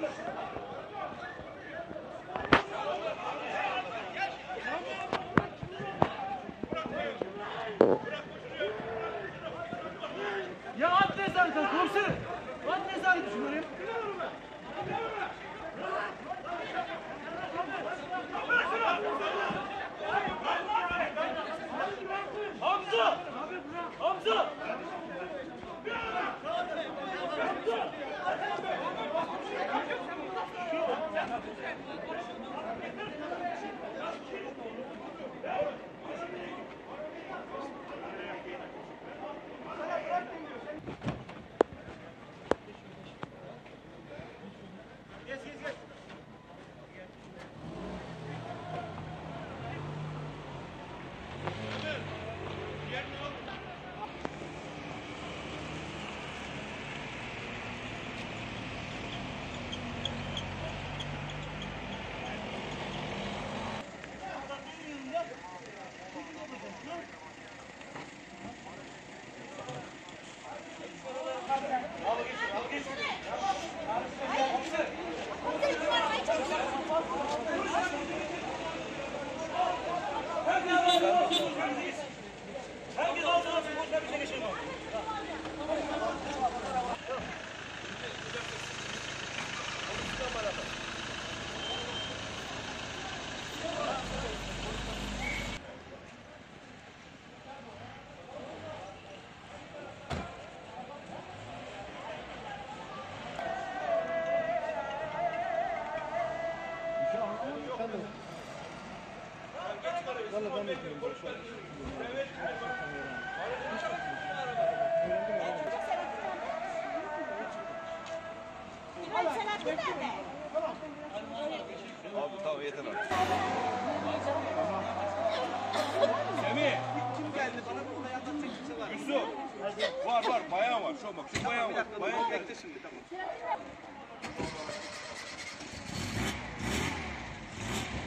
Ya at nezareten komiserim. At nezareti şuraya. Hamza! Hamza! Herkes altına atın, boşuna bize geçelim. Vallahi ben de bilmiyorum. Abi tamam yeter abi. Semih. Kim geldi bana burada anlatacak kimse var. Yusuf. Var bayan var. Şu bak şu bayan var. Bayan bekle şimdi tamam.